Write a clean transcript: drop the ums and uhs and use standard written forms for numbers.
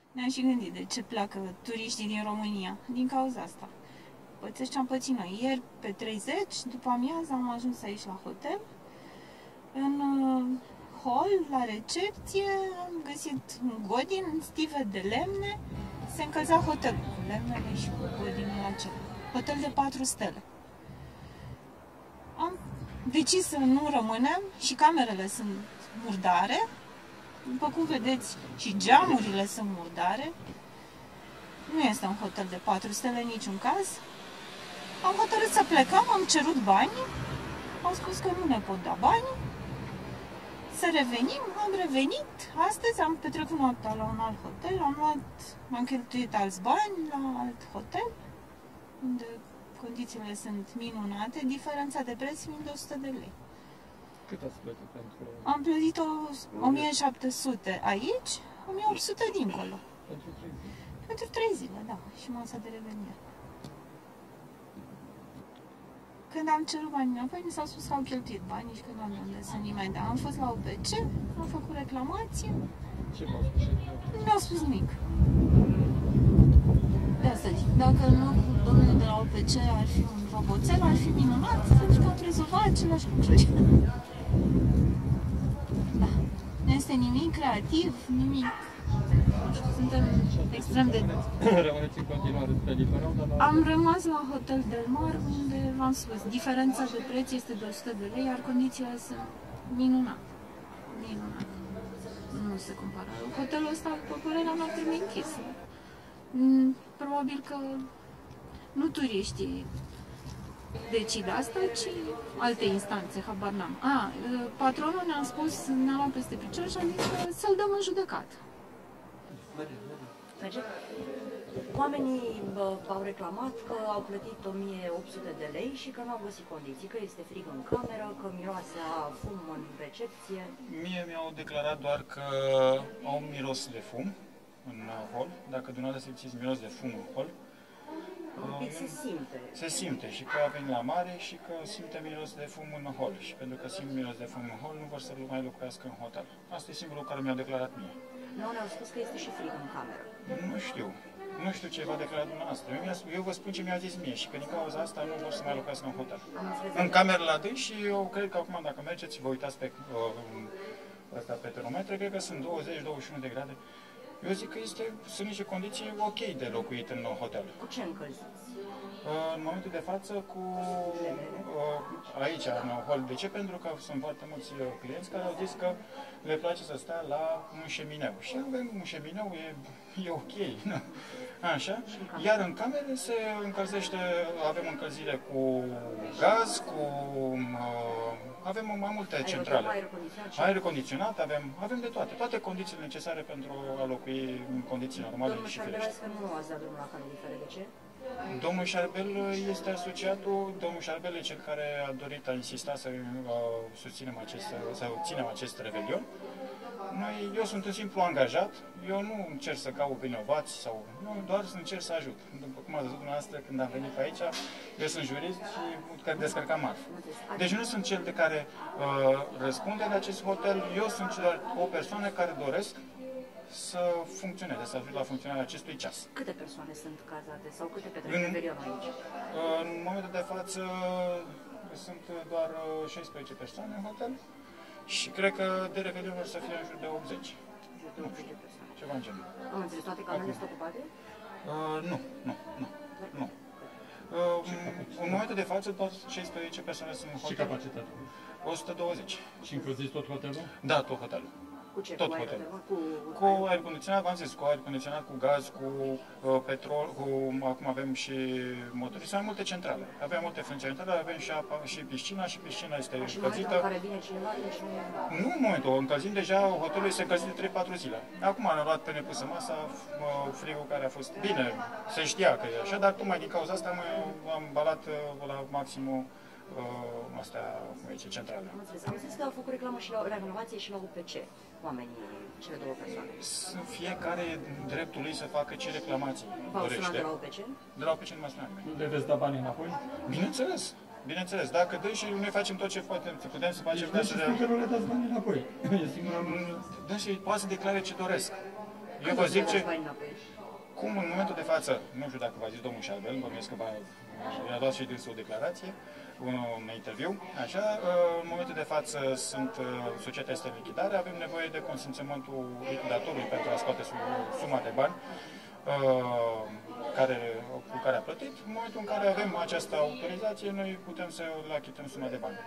Ne-am și gândit de ce pleacă turiștii din România. Din cauza asta. Pățești ce am pățit noi. Ieri, pe 30, după amiază, am ajuns aici la hotel. În hol, la recepție, am găsit un godin, stive de lemne. Se încălzea hotelul cu lemnele și cu godinul acela. Hotel de 4 stele. Am decis să nu rămânem și camerele sunt murdare. După cum vedeți, și geamurile sunt murdare. Nu este un hotel de 4 stele în niciun caz. Am hotărât să plecăm, am cerut bani. Au spus că nu ne pot da bani. Să revenim, am revenit. Astăzi am petrecut noaptea la un alt hotel. M-am cheltuit alți bani la alt hotel, unde condițiile sunt minunate. Diferența de preț fiind de 100 de lei. Cât ați plătit pentru... Am plătit 1700 aici, 1800 dincolo. Pentru 3 zile? Pentru 3 zile, da. Și masa de revenire. Când am cerut bani înapoi, mi s-au spus că au cheltuit bani și că nu am de unde să nimeni da. Am fost la OPC, am făcut reclamație. Ce v-au spus? Nu mi-au spus nimic. De asta zic, dacă nu domnul de la OPC ar fi un roboțel, ar fi minunat, pentru că am rezolvat aceleași lucruri. Da. Nu este nimic creativ, nimic. Suntem extrem de... Rămâneți în continuare pe Liferau, dar... Am rămas la Hotel Del Mar, unde v-am spus, diferența de preț este de 100 de lei, iar condițiile sunt minunate. Minunate. Nu se compară. Hotelul ăsta, după părerea mea, trebuie închis. Probabil că nu turiștii decid asta, ci alte instanțe, habar n-am. Patronul ne-a spus, ne-a luat peste picior și a zis să-l dăm în judecată. Merge? Oamenii au reclamat că au plătit 1800 de lei și că nu au găsit condiții, că este frig în cameră, că miroase a fum în recepție. Mie mi-au declarat doar că au miros de fum în hol. Dacă dumneavoastră simțiți miros de fum în hol, Se simte. Se simte și că a venit la mare și că simte miros de fum în hol. Și pentru că simt miros de fum în hol, nu vor să mai locuiască în hotel. Asta e singurul care mi-a declarat mie. Nu, ne-au spus că este și frig în cameră. Nu știu. Nu știu ce v-a declarat dumneavoastră. Eu vă spun ce mi-a zis mie și că din cauza asta nu vor să mai locuiască în hotel. În cameră la dâns și eu cred că acum dacă mergeți și vă uitați pe termometre, cred că sunt 20-21 de grade. Eu zic că sunt niște condiții ok de locuit în hotel. Cu ce încălziți? În momentul de față, aici, în hol. De ce? Pentru că sunt foarte mulți clienți care au zis că le place să stea la un șemineu. Și avem un șemineu, e ok. Nu? Așa. Iar în camere se încălzește, avem încălzire cu gaz, avem mai multe centrale. Aer condiționat, avem de toate. Toate condițiile necesare pentru a locui în condiții normale și ferești. Domnul Șarbel, nu ați dat drumul la calorifere, de ce? Domnul Șarbel este asociatul, domnul Șarbel e cel care a dorit, a insistat să ținem acest revelion. Eu sunt un simplu angajat, eu nu încerc să caut vinovați sau nu, doar să încerc să ajut. După cum ați văzut dumneavoastră când am venit aici, eu sunt jurist și care descărca marfă. Deci nu sunt cel de care răspunde la acest hotel, eu sunt doar o persoană care doresc să funcționeze, să ajute la funcționarea acestui ceas. Câte persoane sunt cazate sau câte petrec revelion aici? În momentul de față sunt doar 16 persoane în hotel. Și cred că de revelion vor să fie în jur de 80. Nu știu, ceva în genul. Am înțeles, toate camerele sunt ocupate? Nu. În momentul de față, doar 16 persoane sunt în hotel. Și capacitatea? 120. Și încălziți tot hotelul? Da, tot hotelul. Cu ce? Tot hotelul. Cu aer condiționat, v-am zis, cu aer condiționat, cu gaz, cu petrol, acum avem și motori. Sunt multe centrale. Avem multe funcționalități, avem și apa, și piscina este încălzită. În care vine cineva, nici nu în momentul, încălzim deja, hotelul este încălzit de 3-4 zile. Acum am luat pe nepusă masa, frigul care a fost bine, se știa că e așa, dar tocmai din cauza asta am balat la maximul astea, cum zice, centrale. Am înțeles că au făcut reclamație și la UPC, oamenii, cele două persoane. Fiecare dreptul lui să facă ce reclamații dorește. V-au sunat de la UPC? De la UPC nu m-a sunat. Le veți da banii înapoi? Bineînțeles. Bineînțeles, dacă dă și noi facem tot ce putem să facem. Deci spun că nu le dați banii înapoi. E singura lucru. Dă și poate să declare ce doresc. Eu vă zic ce... bani înapoi? Cum în momentul de față, nu știu dacă v-a zis domnul Șarbel, bănuiesc că i-a dat și dânsul o declarație, un interviu, așa, în momentul de față societatea este în lichidare, avem nevoie de consimțământul lichidatorului pentru a scoate suma de bani cu care a plătit. În momentul în care avem această autorizație, noi putem să-l achităm suma de bani.